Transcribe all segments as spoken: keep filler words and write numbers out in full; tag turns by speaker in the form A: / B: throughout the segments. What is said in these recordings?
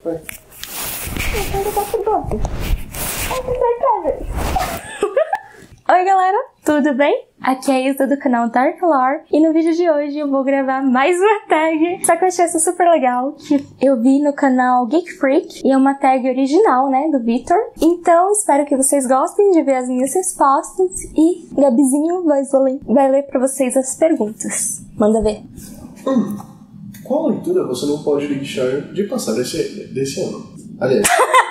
A: Vai.
B: Oi galera, tudo bem? Aqui é a Isa do canal Dark Lore e no vídeo de hoje eu vou gravar mais uma tag. Só que eu achei essa super legal, que eu vi no canal Geek Freak e é uma tag original, né, do Victor. Então espero que vocês gostem de ver as minhas respostas e Gabizinho vai, vai ler pra vocês as perguntas. Manda ver.
A: Hum, qual leitura você não pode deixar de passar desse, desse ano? Aliás...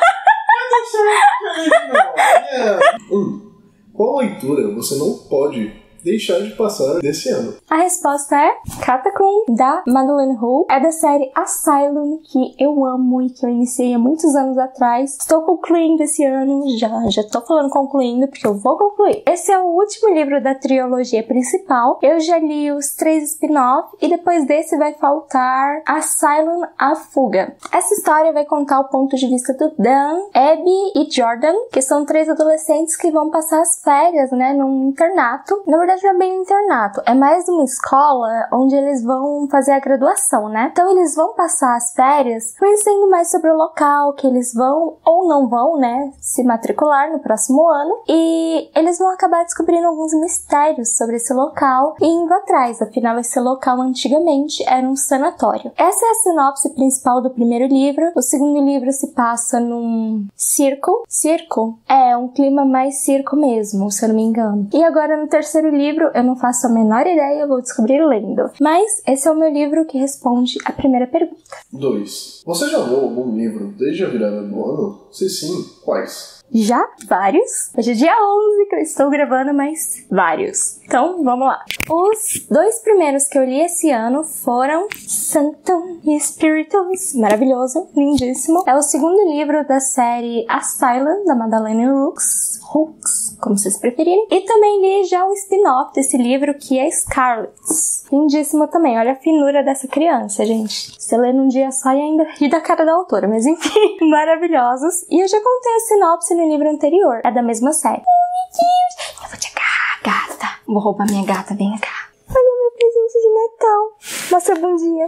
A: hum, qual leitura você não pode deixar de passar desse ano?
B: A resposta é Catacomb, da Madeleine Hu. É da série Asylum, que eu amo e que eu iniciei há muitos anos atrás. Estou concluindo esse ano, já, já tô falando concluindo, porque eu vou concluir. Esse é o último livro da trilogia principal. Eu já li os três spin-off e depois desse vai faltar Asylum, a Fuga. Essa história vai contar o ponto de vista do Dan, Abby e Jordan, que são três adolescentes que vão passar as férias, né, num internato. Na verdade, não é bem um internato, é mais uma escola onde eles vão fazer a graduação, né? Então eles vão passar as férias conhecendo mais sobre o local, que eles vão ou não vão, né, se matricular no próximo ano, e eles vão acabar descobrindo alguns mistérios sobre esse local e indo atrás, afinal esse local antigamente era um sanatório. Essa é a sinopse principal do primeiro livro. O segundo livro se passa num circo. Circo? É, um clima mais circo mesmo, se eu não me engano. E agora no terceiro livro livro, eu não faço a menor ideia, eu vou descobrir lendo. Mas esse é o meu livro que responde a primeira pergunta.
A: dois. Você já leu algum livro desde a virada do ano? Se sim, quais?
B: Já? Vários. Hoje é dia onze que eu estou gravando, mas vários. Então, vamos lá. Os dois primeiros que eu li esse ano foram Sanctum e Spiritus. Maravilhoso, lindíssimo. É o segundo livro da série Asylum, da Madeleine Hooks. Hooks, como vocês preferirem. E também li já o spin-off desse livro, que é Scarlet. Lindíssimo também. Olha a finura dessa criança, gente. Você lê num dia só e ainda ri da cara da autora. Mas enfim, maravilhosos. E eu já contei a sinopse no livro anterior. É da mesma série. Oh, meu Deus. Eu vou te agarrar, gata. Vou roubar minha gata. Vem cá. Olha meu presente de Natal. Mostra a bundinha.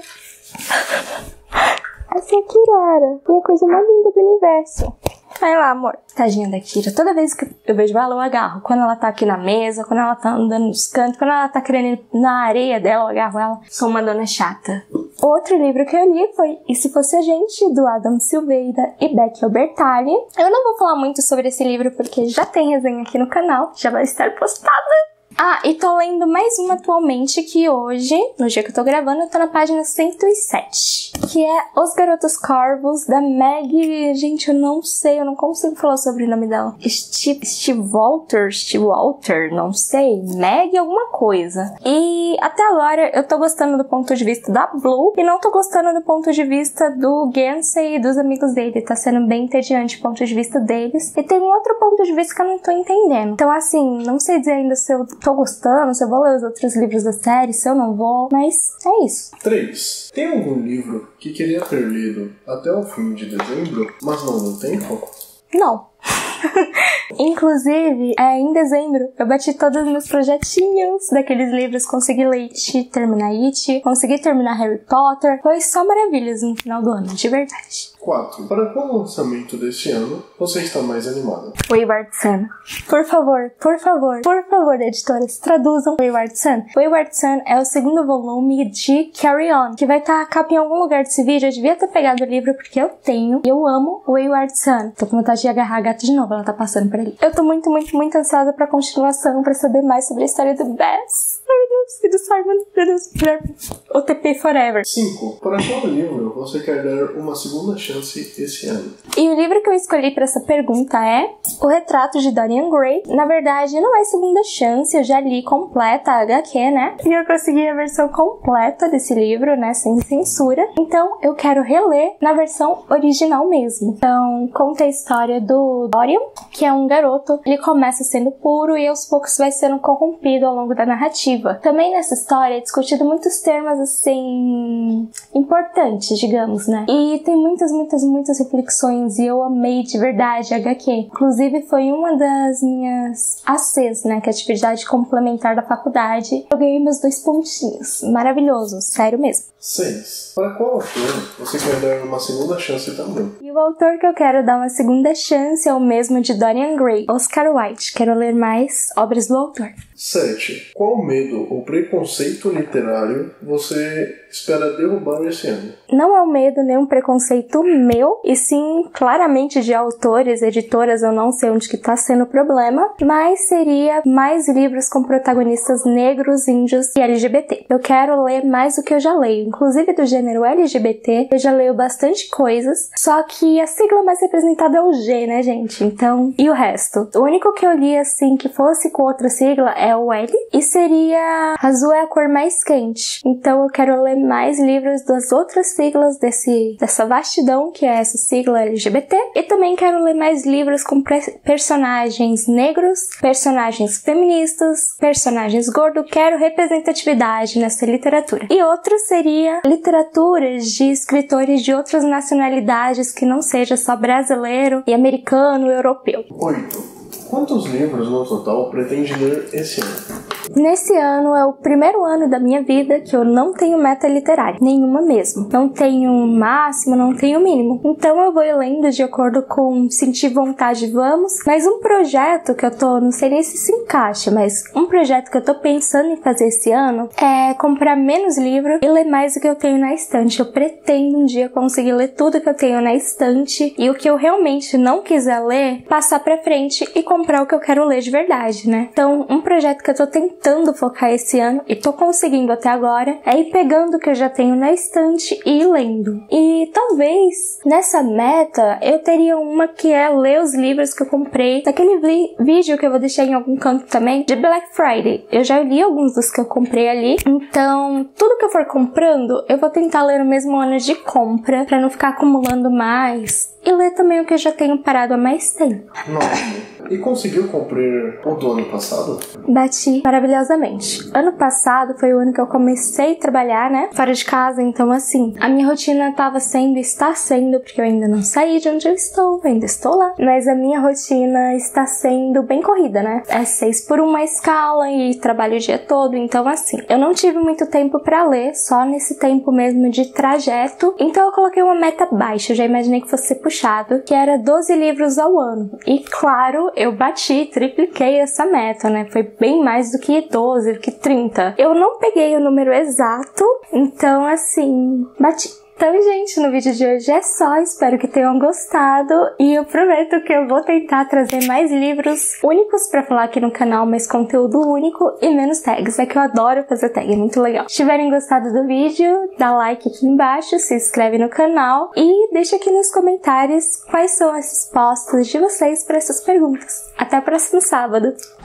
B: Essa é a Kirara. É a coisa mais linda do universo. Vai lá, amor. Tadinha da Kira. Toda vez que eu vejo ela, eu agarro. Quando ela tá aqui na mesa, quando ela tá andando nos cantos, quando ela tá querendo ir na areia dela, eu agarro ela. Sou uma dona chata. Outro livro que eu li foi E Se Fosse a Gente, do Adam Silveira e Becky Albertalli. Eu não vou falar muito sobre esse livro porque já tem resenha aqui no canal. Já vai estar postada. Ah, e tô lendo mais uma atualmente, que hoje, no dia que eu tô gravando, eu tô na página cento e sete. Que é Os Garotos Corvos, da Meg... Gente, eu não sei, eu não consigo falar sobre o nome dela. Steve, Steve Walter, Steve Walter, não sei. Meg alguma coisa. E até agora eu tô gostando do ponto de vista da Blue e não tô gostando do ponto de vista do Gansey e dos amigos dele. Tá sendo bem entediante o ponto de vista deles. E tem um outro ponto de vista que eu não tô entendendo. Então, assim, não sei dizer ainda se eu tô gostando, se eu vou ler os outros livros da série, se eu não vou, mas é isso.
A: três. Tem algum livro que queria ter lido até o fim de dezembro, mas não deu tempo?
B: Não. Inclusive, é, em dezembro, eu bati todos os meus projetinhos daqueles livros. Consegui ler It, terminar It, consegui terminar Harry Potter. Foi só maravilhas no final do ano, de verdade.
A: quatro. Para qual lançamento deste ano você está mais animada?
B: Wayward Son. Por favor, por favor, por favor, editoras, traduzam Wayward Son. Wayward Son é o segundo volume de Carry On, que vai estar a capa em algum lugar desse vídeo. Eu devia ter pegado o livro porque eu tenho e eu amo Wayward Son. Tô com vontade de agarrar a gata de novo, ela tá passando por ali. Eu tô muito, muito, muito ansiosa pra continuação, pra saber mais sobre a história do Bess. Ai, meu Deus, e do Simon, meu Deus, O T P Forever.
A: cinco. Para qual livro você quer dar uma segunda chance esse ano?
B: E o livro que eu escolhi para essa pergunta é O Retrato de Dorian Gray. Na verdade, não é segunda chance, eu já li completa a H Q, né? E eu consegui a versão completa desse livro, né? Sem censura. Então, eu quero reler na versão original mesmo. Então, conta a história do Dorian, que é um garoto. Ele começa sendo puro e aos poucos vai sendo corrompido ao longo da narrativa. Também nessa história é discutido muitos temas, assim, importantes, digamos, né? E tem muitas, muitas, muitas reflexões e eu amei amei de verdade H Q. Inclusive foi uma das minhas A Cs, né, que é a atividade complementar da faculdade. Eu ganhei meus dois pontinhos. Maravilhoso, sério mesmo.
A: seis. Para qual autor você quer dar uma segunda chance também?
B: E o autor que eu quero dar uma segunda chance é o mesmo de Dorian Gray, Oscar Wilde. Quero ler mais obras do autor.
A: sete. Qual medo ou preconceito literário você espera derrubar esse ano?
B: Não é um medo nem um preconceito meu, e sim claramente de autores, editoras, eu não sei onde que tá sendo o problema, mas seria mais livros com protagonistas negros, índios e L G B T. Eu quero ler mais do que eu já leio, inclusive do gênero L G B T, eu já leio bastante coisas, só que a sigla mais representada é o G, né, gente? Então, e o resto? O único que eu li, assim, que fosse com outra sigla é o L, e seria azul é a cor mais quente. Então eu quero ler mais livros das outras siglas desse, dessa vastidão que é essa sigla L G B T, e também quero ler mais livros com personagens negros, personagens feministas, personagens gordos. Quero representatividade nessa literatura. E outro seria literaturas de escritores de outras nacionalidades que não seja só brasileiro e americano, europeu.
A: oito. Quantos livros no total pretende ler esse ano?
B: Nesse ano é o primeiro ano da minha vida que eu não tenho meta literária, nenhuma mesmo. Não tenho máximo, não tenho mínimo. Então eu vou lendo de acordo com sentir vontade, vamos. Mas um projeto que eu tô, não sei nem se se encaixa, mas um projeto que eu tô pensando em fazer esse ano é comprar menos livro e ler mais do que eu tenho na estante. Eu pretendo um dia conseguir ler tudo que eu tenho na estante, e o que eu realmente não quiser ler, passar pra frente e comprar o que eu quero ler de verdade, né? Então, um projeto que eu tô tentando focar esse ano, e tô conseguindo até agora, é ir pegando o que eu já tenho na estante e ir lendo. E talvez, nessa meta, eu teria uma que é ler os livros que eu comprei, daquele vi- vídeo que eu vou deixar em algum canto também, de Black Friday. Eu já li alguns dos que eu comprei ali, então, tudo que eu for comprando, eu vou tentar ler no mesmo ano de compra, pra não ficar acumulando mais, e ler também o que eu já tenho parado há mais tempo.
A: Nossa. E conseguiu cumprir o do ano passado?
B: Bati maravilhosamente. Ano passado foi o ano que eu comecei a trabalhar, né? Fora de casa, então assim, a minha rotina tava sendo, está sendo, porque eu ainda não saí de onde eu estou, ainda estou lá. Mas a minha rotina está sendo bem corrida, né? É seis por uma escala e trabalho o dia todo, então assim, eu não tive muito tempo pra ler, só nesse tempo mesmo de trajeto. Então eu coloquei uma meta baixa, eu já imaginei que fosse puxado, que era doze livros ao ano. E claro, eu bati, tripliquei essa meta, né? Foi bem mais do que doze, do que trinta. Eu não peguei o número exato, então assim, bati. Então, gente, no vídeo de hoje é só. Espero que tenham gostado. E eu prometo que eu vou tentar trazer mais livros únicos pra falar aqui no canal, mais conteúdo único e menos tags. É que eu adoro fazer tag, é muito legal. Se tiverem gostado do vídeo, dá like aqui embaixo, se inscreve no canal e deixa aqui nos comentários quais são as respostas de vocês para essas perguntas. Até o próximo sábado!